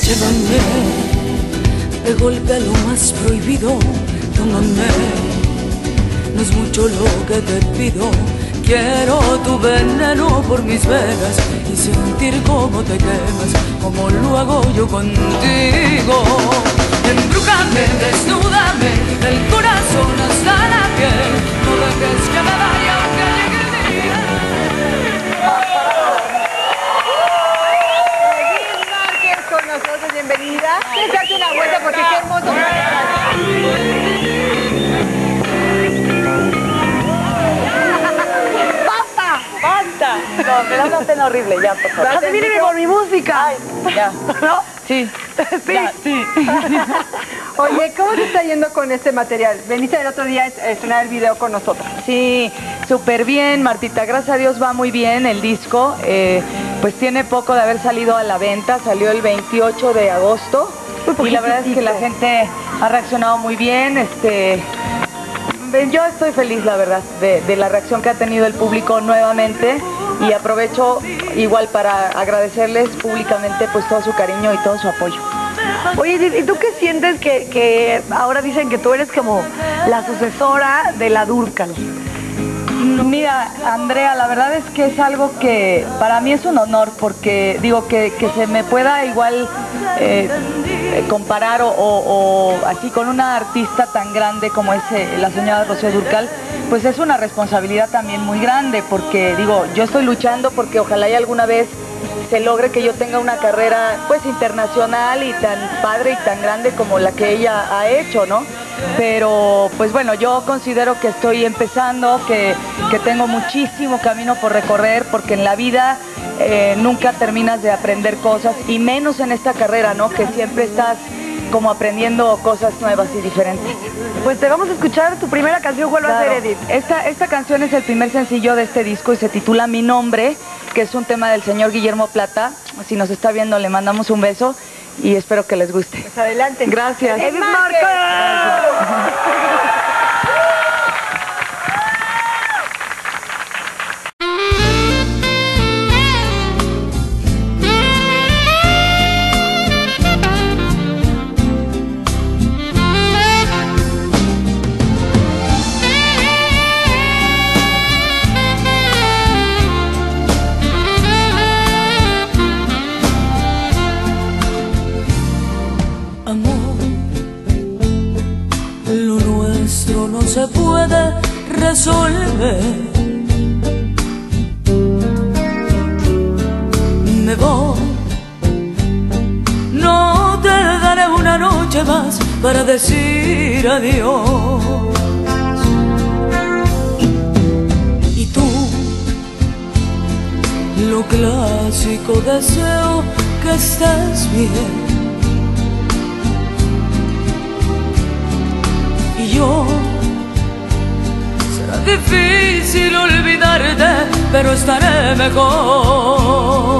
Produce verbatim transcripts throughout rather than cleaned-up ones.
Llévame de golpe a lo más prohibido, tómame, no es mucho lo que te pido. Quiero tu veneno por mis venas y sentir cómo te quemas, como lo hago yo contigo. Embrújame, desnúdame, el corazón hasta la piel, no dejes que me vaya aunque llegue el día. Edith Márquez con nosotros, bienvenida. Les hace una vuelta porque qué hermoso. ¡Basta! No, me da una pena horrible, ya, por favor. Adivíneme por mi música. Ay, ya. ¿No? Sí. Sí. Ya, sí. Oye, ¿cómo te está yendo con este material? Veniste el otro día a estrenar el video con nosotros. Sí, súper bien, Martita. Gracias a Dios va muy bien el disco. Eh, pues tiene poco de haber salido a la venta. Salió el veintiocho de agosto. Y la verdad es que la gente ha reaccionado muy bien. Este... Yo estoy feliz, la verdad, de, de la reacción que ha tenido el público nuevamente y aprovecho igual para agradecerles públicamente pues todo su cariño y todo su apoyo. Oye, ¿y tú qué sientes que, que ahora dicen que tú eres como la sucesora de la Dúrcal? Mira, Andrea, la verdad es que es algo que para mí es un honor porque digo que, que se me pueda igual eh, comparar o, o, o así con una artista tan grande como es eh, la señora Rocío Dúrcal, pues es una responsabilidad también muy grande porque digo, yo estoy luchando porque ojalá y alguna vez se logre que yo tenga una carrera pues internacional y tan padre y tan grande como la que ella ha hecho, ¿no? Pero pues bueno, yo considero que estoy empezando, que, que tengo muchísimo camino por recorrer porque en la vida eh, nunca terminas de aprender cosas y menos en esta carrera, ¿no? Que siempre estás como aprendiendo cosas nuevas y diferentes. Pues te vamos a escuchar tu primera canción, ¿cuál va a ser, Edith? Esta, esta canción es el primer sencillo de este disco y se titula Mi Nombre, que es un tema del señor Guillermo Plata. Si nos está viendo, le mandamos un beso y espero que les guste. Pues adelante. Gracias. Edith Márquez. No se puede resolver. Me voy, no te daré una noche más para decir adiós. Y tú, lo clásico, deseo que estés bien. Y yo, difícil olvidarte, pero estaré mejor.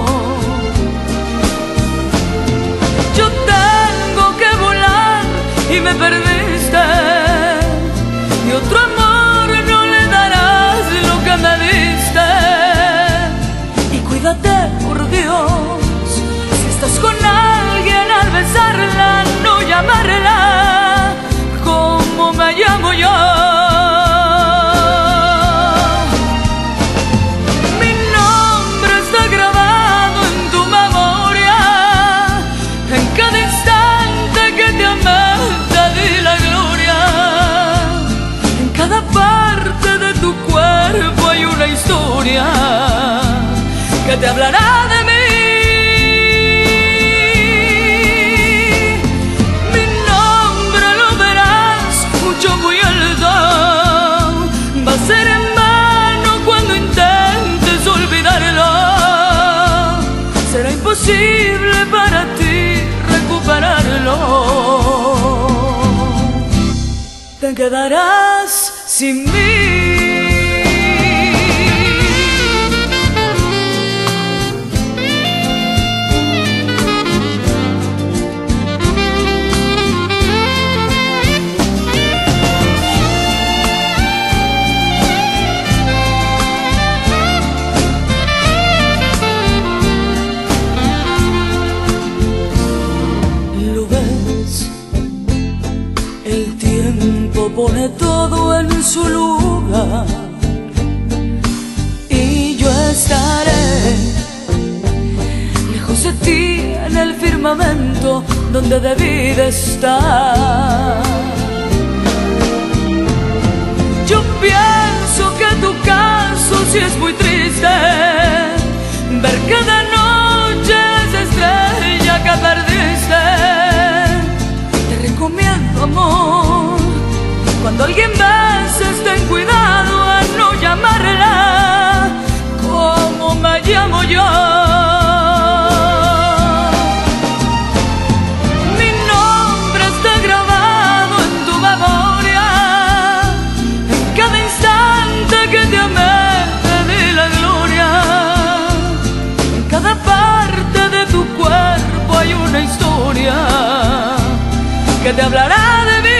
Yo tengo que volar y me perdiste, y otro amor no le darás lo que me diste. Y cuídate, por Dios, si estás con alguien al besarla, no llamarla como me llamo yo. Que te hablará de mí. Mi nombre lo verás mucho muy alto. Va a ser en vano cuando intentes olvidarlo. Será imposible para ti recuperarlo. Te quedarás sin mí. pone todo en su lugar. Y yo estaré lejos de ti en el firmamento donde debí de estar. Yo pienso que tu caso sí es muy triste, ver cada noche esa estrella que perdiste. Te recomiendo, amor, cuando alguien beses ten cuidado a no llamarla como me llamo yo. Mi nombre está grabado en tu memoria, en cada instante que te amé te di la gloria. En cada parte de tu cuerpo hay una historia que te hablará de mí.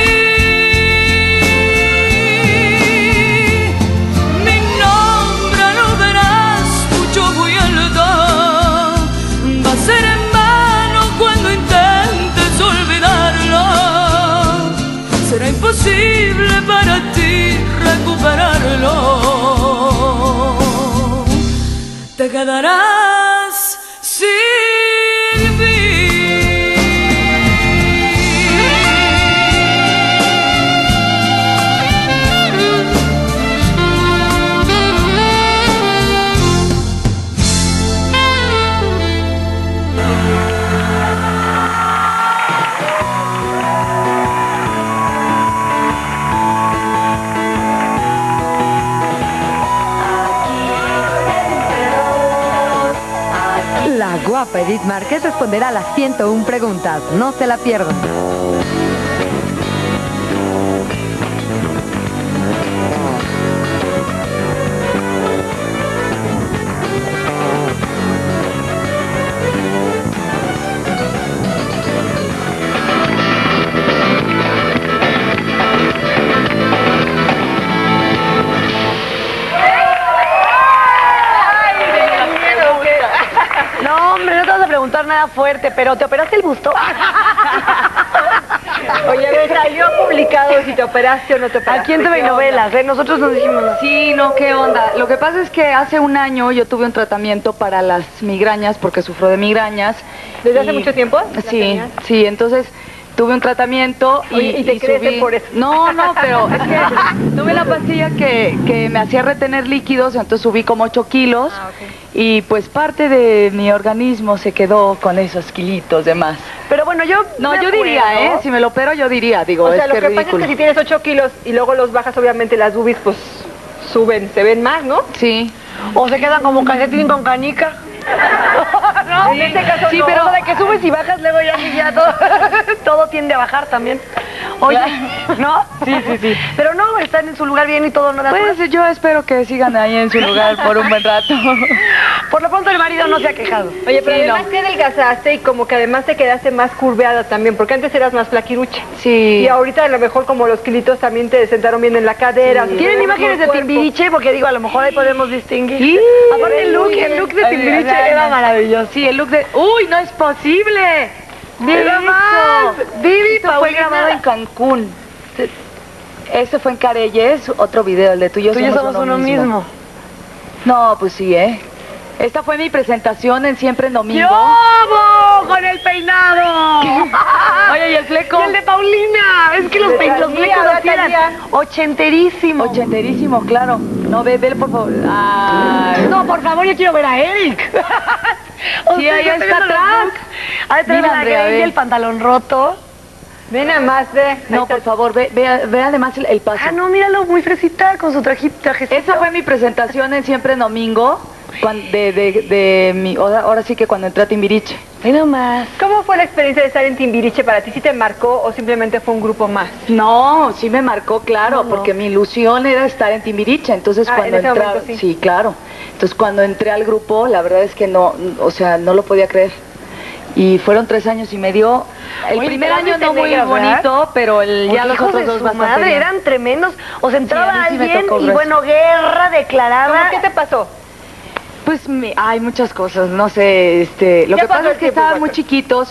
Mi nombre lo verás mucho muy alto, va a ser en vano cuando intentes olvidarlo. Será imposible para ti recuperarlo. Te quedarás sin mí. La guapa Edith Márquez responderá a las ciento una preguntas. No se la pierdan. No, hombre, no te vas a preguntar nada fuerte, pero ¿te operaste el busto? Oye, a ver, salió publicado si te operaste o no te operaste. Aquí en T V y Novelas, ¿eh? Nosotros nos dijimos... Sí, no, ¿qué onda? Lo que pasa es que hace un año yo tuve un tratamiento para las migrañas, porque sufro de migrañas. ¿Desde y... hace mucho tiempo? Sí, sí, entonces tuve un tratamiento y, Oye, y te y crecen subí... por eso. No, no, pero es que tuve la pastilla que, que me hacía retener líquidos, entonces subí como ocho kilos. Ah, okay. Y pues parte de mi organismo se quedó con esos kilitos de más. Pero bueno, yo... No, me yo acuerdo. diría, ¿eh? Si me lo opero, yo diría, digo, O sea, es lo que que ridículo. pasa es que si tienes ocho kilos y luego los bajas, obviamente las boobies pues suben, se ven más, ¿no? Sí. O se quedan como calcetín con canica. ¿No? En este caso sí, no. pero de que subes y bajas, luego ya, ya todo, todo tiende a bajar también. Oye, ¿no? Sí, sí, sí. Pero no, están en su lugar bien y todo, ¿no? Pues yo espero que sigan ahí en su lugar por un buen rato. Por lo pronto el marido no se ha quejado. Oye, pero Sí, además no. te adelgazaste y como que además te quedaste más curveada también, porque antes eras más flaquirucha. Sí. Y ahorita a lo mejor como los kilitos también te sentaron bien en la cadera. Sí. te ¿Tienen ves imágenes de mejor cuerpo. Timbiriche? Porque digo, a lo mejor ahí podemos distinguir. Sí. Aparte el look, el look de Ay, Timbiriche ay, era ay. maravilloso. Sí, el look de... ¡Uy, no es posible! Mira más, Vivi Esto fue Paulina. grabado en Cancún. Este fue en Careyes, otro video, el de tú y yo Tú y yo somos, somos uno mismo. No, pues sí, ¿eh? Esta fue mi presentación en Siempre en Domingo. ¡Bravo! ¡Con el peinado! Oye, ¿y el fleco? Y el de Paulina. Es que los, De pe- los Talía, flecos de así eran Talía. ochenterísimo. Ochenterísimo, claro. No, ve, vele, por favor. Ay. No, por favor, yo quiero ver a Eric. O Sí, sea, ahí yo está estoy viendo los atrás. looks. Ahí tenemos Mira, la Andrea, greña y ve. el pantalón roto. Ve nada más, ve. Ahí No, está. por favor, ve, ve, ve además el, el paso. Ah, no, míralo, muy fresita con su trajito. trajecito. Esa fue mi presentación en Siempre en Domingo. cuan- de, de, de mi, ahora, ahora sí que cuando entré a Timbiriche. Ve nomás. ¿Cómo fue la experiencia de estar en Timbiriche para ti? ¿Sí te marcó o simplemente fue un grupo más? No, sí me marcó, claro, No, no. porque mi ilusión era estar en Timbiriche. Entonces Ah, cuando en ese entré, momento sí. sí, claro. Entonces cuando entré al grupo, la verdad es que no, o sea, no lo podía creer. Y fueron tres años y medio. El Oye, primer te año viste no muy negra, ¿verdad? bonito, pero el, ya Oye, los hijos otros de dos su bastante madre, bien. eran tremendos. O sea, entraba Sí, a mí sí me alguien tocó y grueso. bueno, guerra declarada. ¿Cómo qué te pasó? Pues mi- hay muchas cosas, no sé, este, lo Ya que pasó pasa el es que tiempo, estaban Walter. muy chiquitos,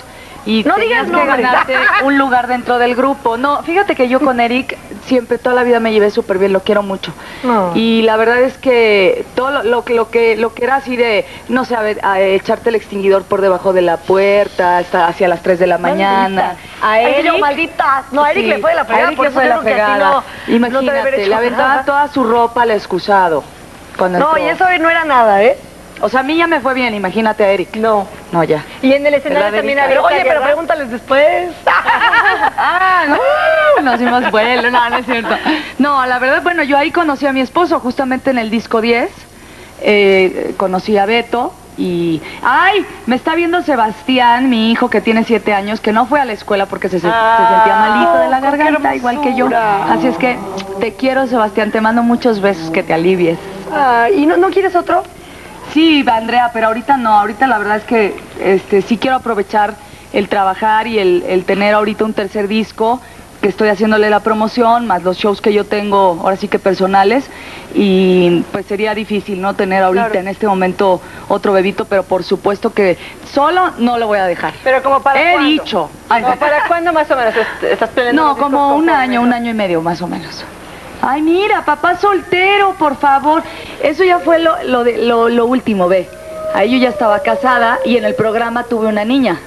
y No tenías digas que nombres. ganarte un lugar dentro del grupo. No, fíjate que yo con Eric siempre, toda la vida me llevé súper bien, lo quiero mucho. No. Y la verdad es que todo lo, lo, que- lo que lo que era así de, no sé, a ver, a echarte el extinguidor por debajo de la puerta, hasta hacia las tres de la mañana. A Ay, Eric... yo, maldita. No, a Eric Sí, le fue de la a fregada, Eric por le eso fue de yo la creo que a ti fregada. no- no te debe haber Imagínate, hecho le aventaba nada. toda su ropa al excusado. Cuando No, entró. y eso no era nada, ¿eh? O sea, a mí ya me fue bien, imagínate a Eric. No. No, ya. Y en el ¿Verdad, escenario también Erika? había Pero, oye, pero ¿verdad? pregúntales después. Ah, no, nos hicimos vuelo, no, no es cierto. No, la verdad, bueno, yo ahí conocí a mi esposo, justamente en el disco diez, eh, conocí a Beto y... ¡Ay! Me está viendo Sebastián, mi hijo que tiene siete años, que no fue a la escuela porque se, se- se sentía malito de la qué garganta, igual que yo. hermosura. Así es que te quiero, Sebastián, te mando muchos besos, que te alivies. Ah, ¿y no, no quieres otro? Sí, Andrea, pero ahorita no, ahorita la verdad es que este, sí quiero aprovechar el trabajar y el, el tener ahorita un tercer disco, que estoy haciéndole la promoción, más los shows que yo tengo, ahora sí que personales, y pues sería difícil no tener ahorita Claro. en este momento otro bebito, pero por supuesto que solo no lo voy a dejar. Pero como para He cuándo? dicho. Ay, ¿Como para cuándo más o menos est- estás planeando? no, los discos como un conforme año, eso? un año y medio más o menos. Ay, mira, papá soltero, por favor. Eso ya fue lo, lo, de, lo, lo último, ve. Ahí yo ya estaba casada y en el programa tuve una niña.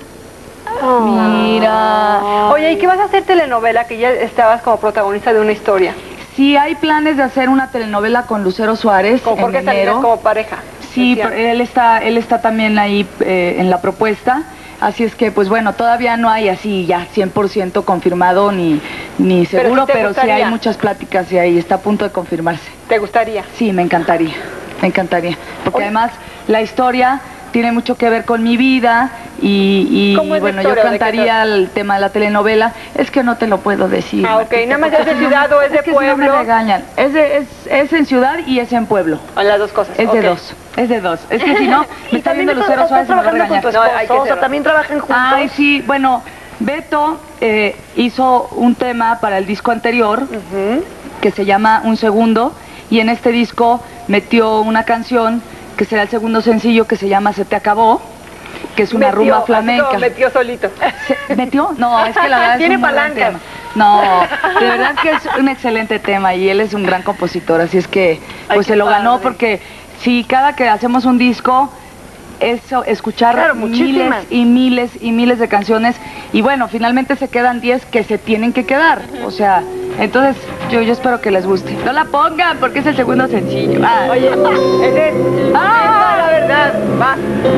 Mira. Oye, ¿y qué vas a hacer telenovela? Que ya estabas como protagonista de una historia. Sí, hay planes de hacer una telenovela con Lucero Suárez Con en Jorge Salinas enero. como pareja. Sí, decían. pero él está, él está también ahí eh, en la propuesta. Así es que, pues bueno, todavía no hay así ya cien por ciento confirmado ni, ni Pero seguro, sí te pero sí hay gustaría. muchas pláticas y ahí está a punto de confirmarse. ¿Te gustaría? Sí, me encantaría, me encantaría. Porque Oye. además la historia tiene mucho que ver con mi vida y, y, ¿Cómo es la bueno, yo historia? ¿De qué cantaría el tema de la telenovela. Es que no te lo puedo decir. Ah, ok. Martita, Nada más porque es de si no- ciudad o es de que si no me pueblo. regañan. Es, de- es, es en ciudad y es en pueblo. O las dos cosas. Es de ok. dos, es de dos. Es que si no, Y me está también viendo estás- Lucero estás Suárez y me va a trabajando con tu regañar. esposo, No, hay que o sea, cerrar. también trabajan juntos. Ay, sí, bueno, Beto eh, hizo un tema para el disco anterior que se llama Un Segundo y en este disco metió una canción que será el segundo sencillo que se llama Se Te Acabó, que es una Metió, rumba así flamenca. como metió solito. ¿Se- ¿Metió? No, es que la verdad es Tiene un muy buen palancas. tema. No, de verdad que es un excelente tema y él es un gran compositor, así es que pues qué se lo ganó padre. porque si cada que hacemos un disco es escuchar Claro, miles muchísimas. y miles y miles de canciones y bueno, finalmente se quedan diez que se tienen que quedar, o sea, entonces yo, yo espero que les guste. No la pongan porque es el segundo sencillo. Ah. Oye, ese es Ah. la verdad. Va.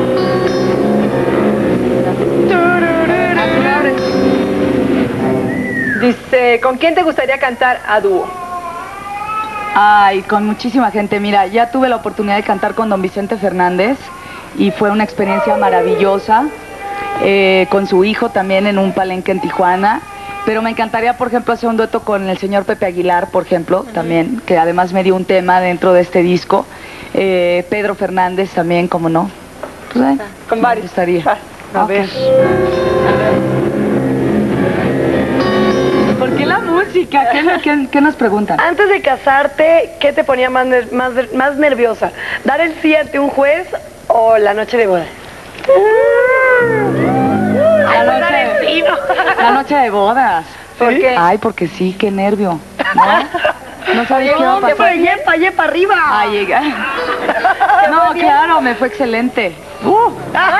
Dice, ¿con quién te gustaría cantar a dúo? Ay, con muchísima gente. Mira, ya tuve la oportunidad de cantar con don Vicente Fernández y fue una experiencia maravillosa. Eh, con su hijo también en un palenque en Tijuana. Pero me encantaría, por ejemplo, hacer un dueto con el señor Pepe Aguilar, por ejemplo, también, que además me dio un tema dentro de este disco. Eh, Pedro Fernández también, como no. Pues, eh, Con me varios. gustaría. Va. A Ok. ver. ¿Por qué la música? ¿Qué, qué- qué nos preguntan? Antes de casarte, ¿qué te ponía más, ner- más, más nerviosa? ¿Dar el sí ante un juez o la noche de boda? La noche, la noche de bodas. ¿Por qué? Ay, porque sí, qué nervio. ¿No? ¿No sabes qué va a No, que pasar? fue yepa, yepa arriba. Ah, llega. No, claro, me fue excelente. Uh. Uh.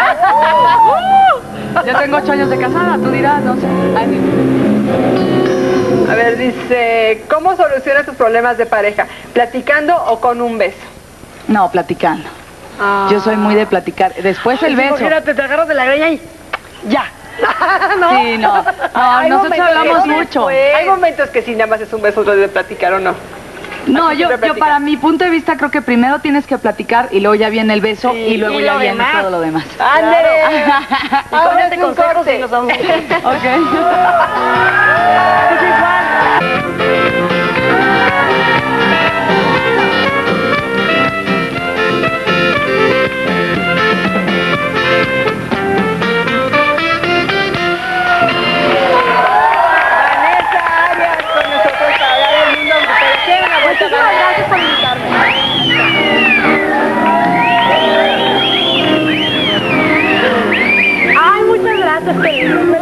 Ya tengo ocho años de casada, tú dirás, no sé. Ay, A ver, dice, ¿cómo solucionas tus problemas de pareja? ¿Platicando o con un beso? no, platicando. Yo soy muy de platicar. Después el Sí, beso. imagínate, te agarras de la greña y ya. ¿No? Sí, no. No, Hay nosotros momentos hablamos que- mucho. Hay momentos que sí, nada más es un beso, otro de platicar o no. No, Así yo, siempre yo platicas. para mi punto de vista creo que primero tienes que platicar y luego ya viene el beso Sí, y luego y ya lo viene demás. todo lo demás. ¡Ándale! Y con Ahora este es un consejo corte. sí nos vamos. Ok. Vanessa Arias con nosotros para hablar del mundo musical. Quiero una vuelta. Muchísimas gracias por invitarme. Ay, muchas gracias, qué lindo.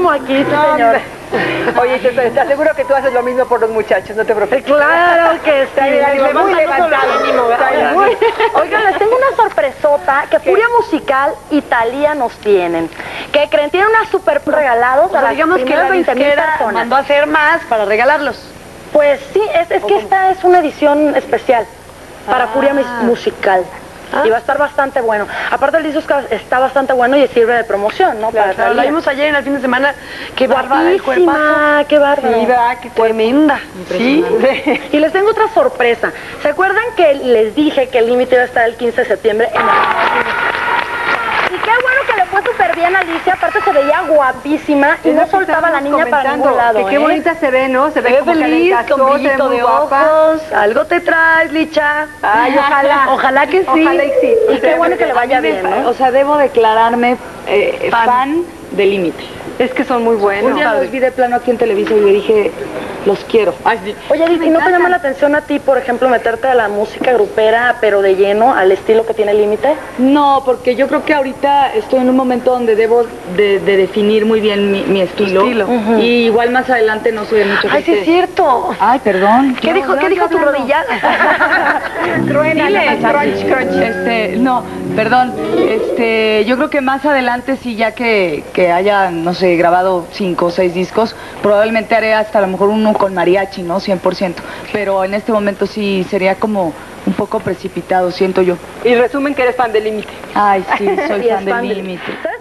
mismo aquí, sí, No, señor. Oye, te, te aseguro que tú haces lo mismo por los muchachos, no te preocupes. Claro que sí. Está muy levantado. Está muy- Oigan, les tengo una sorpresota que Furia Musical Italia nos tienen. ¿Qué creen? Tienen unas super regalados O sea, a las digamos que primeras la veinte mil disquera personas. mandó a hacer más para regalarlos. Pues sí, es, es que esta es una edición especial para Furia Mus- Musical. Ah. Y va a estar bastante bueno. Aparte el disco está- está bastante bueno y sirve de promoción, ¿no? Para Claro, la Thalía. vimos ayer en el fin de semana. Qué bárbara el cuerpazo. Guapísima, qué bárbaro. Sí, ¿verdad? Qué tremenda. Sí. Y les tengo otra sorpresa. ¿Se acuerdan que les dije que el límite iba a estar el quince de septiembre en el... Y qué bueno que le fue súper bien a Alicia, aparte se veía guapísima y Es no lo que soltaba a la estábamos niña para comentando, ningún lado. que qué ¿eh? bonita se ve, ¿no? Se Se ve, ve como que le feliz, encantó, con se ve brillito muy de guapa. ojos. Algo te traes, Licha. Ay, ojalá. Ojalá que sí. Ojalá y sí. Y qué bueno que le vaya A mí me bien, fa- ¿no? O sea, debo declararme eh, Fan. fan, de Límite. Es que son muy buenos. Un día los vi de plano aquí en Televisa y le dije, los quiero. Ay, sí. Oye, Edith, ¿y no te llama la atención a ti, por ejemplo, meterte a la música grupera, pero de lleno, al estilo que tiene Límite? No, porque yo creo que ahorita estoy en un momento donde debo de, de definir muy bien mi, mi estilo. estilo. Ujú. Y igual más adelante no soy de mucho Ay, sí es cierto. Ay, perdón. ¿Qué dijo, ¿qué dijo tu rodilla? Truena, Dile, nada más, crunch, crunch. Este, no, perdón. Este, yo creo que más adelante sí, ya que, que haya, no sé, grabado cinco o seis discos, probablemente haré hasta a lo mejor uno con mariachi, ¿no? cien por ciento. Pero en este momento sí sería como un poco precipitado, siento yo. Y resumen que eres fan de Límite. Ay, sí, soy Y es fan del fan de- Límite. ¿Sabes